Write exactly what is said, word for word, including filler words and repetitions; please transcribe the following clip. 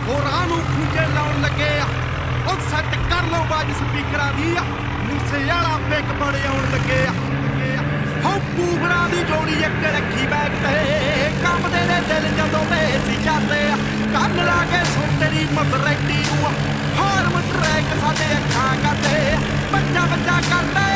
ਹੋਰਾਂ ਨੂੰ ਖੂੰਜੇ ਲਾਉਣ ਲੱਗੇ ਆ ਉਹ ਸੈੱਟ ਕਰ ਲਓ ਬਾਜ ਸਪੀਕਰਾਂ ਦੀ ਆ ਮੂਸੇ ਵਾਲਾ ਪਿਕ ਬੜੇ ਆਉਣ ਲੱਗੇ ਆ ਹੋ ਪੂਗਰਾਂ ਦੀ ਜੋੜੀ ਇੱਕ ਰੱਖੀ ਬੈਗ ਤੇ ਕੰਬਦੇ ਨੇ ਦਿਲ ਜਦੋਂ ਬੇਸੀ ਜਾਂਦੇ ਆ ਕੰਨ ਲਾ ਕੇ ਸੁਣ ਤੇਰੀ ਮਸਰੈਟੀ ਨੂੰ ਹਾਰਮ ਟਰੈਕ ਸਾਡੇ ਅੱਖਾਂ ਕਰਦੇ ਬੱਚਾ ਬੱਚਾ ਕਰਦਾ